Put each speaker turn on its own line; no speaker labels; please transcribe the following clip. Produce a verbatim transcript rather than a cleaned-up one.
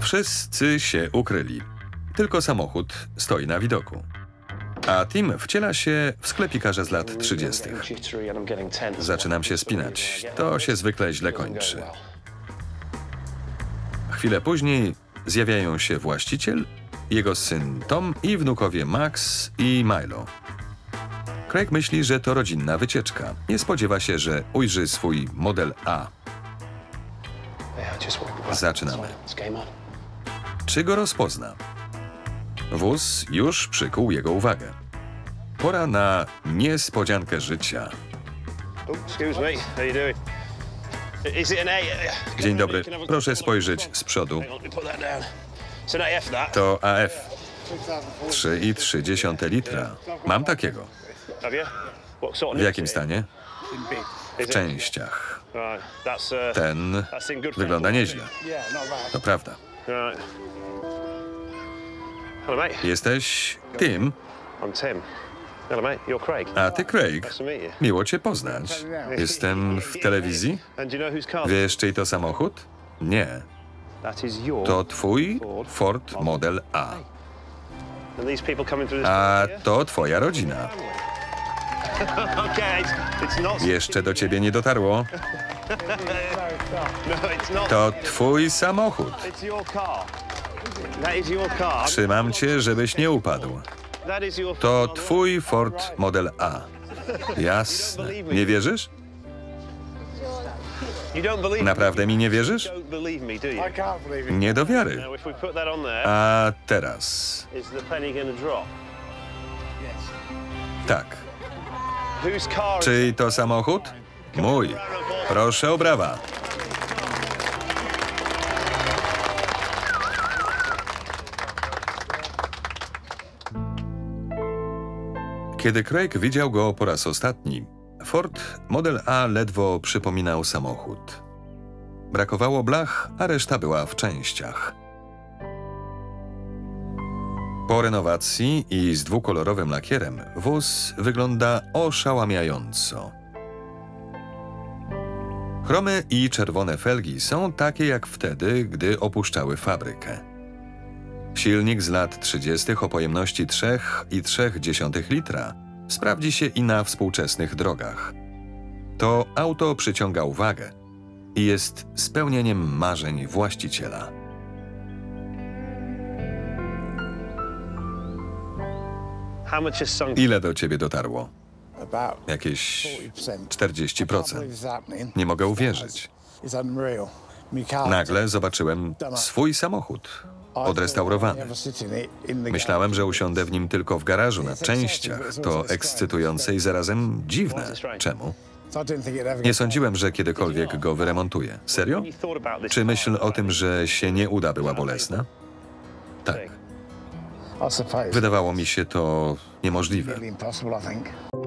Wszyscy się ukryli. Tylko samochód stoi na widoku. A Tim wciela się w sklepikarza z lat trzydziestych. Zaczynam się spinać. To się zwykle źle kończy. Chwilę później zjawiają się właściciel, jego syn Tom i wnukowie Max i Milo. Craig myśli, że to rodzinna wycieczka. Nie spodziewa się, że ujrzy swój model A. Zaczynamy. Czy go rozpozna? Wóz już przykuł jego uwagę. Pora na niespodziankę życia. Dzień dobry. Proszę spojrzeć z przodu. To A F. trzy i trzy dziesiąte litra. Mam takiego. W jakim stanie? W częściach. Ten wygląda nieźle. To prawda. Jesteś Tim? A ty Craig? Miło cię poznać. Jestem w telewizji? Wiesz, czyj to samochód? Nie. To twój Ford Model A. A to twoja rodzina. Jeszcze do ciebie nie dotarło. To twój samochód. Trzymam cię, żebyś nie upadł. To twój Ford Model A. Jasne. Nie wierzysz? Naprawdę mi nie wierzysz? Nie do wiary. A teraz... Tak. Czyj to samochód? Mój. Proszę o brawa. Kiedy Craig widział go po raz ostatni, Ford Model A ledwo przypominał samochód. Brakowało blach, a reszta była w częściach. Po renowacji i z dwukolorowym lakierem wóz wygląda oszałamiająco. Chromy i czerwone felgi są takie jak wtedy, gdy opuszczały fabrykę. Silnik z lat trzydziestych o pojemności trzy i trzy dziesiąte litra sprawdzi się i na współczesnych drogach. To auto przyciąga uwagę i jest spełnieniem marzeń właściciela. Ile do ciebie dotarło? Jakieś czterdzieści procent. Nie mogę uwierzyć. Nagle zobaczyłem swój samochód. Odrestaurowany. Myślałem, że usiądę w nim tylko w garażu na częściach. To ekscytujące i zarazem dziwne. Czemu? Nie sądziłem, że kiedykolwiek go wyremontuję. Serio? Czy myśl o tym, że się nie uda, była bolesna? Tak. Wydawało mi się to niemożliwe.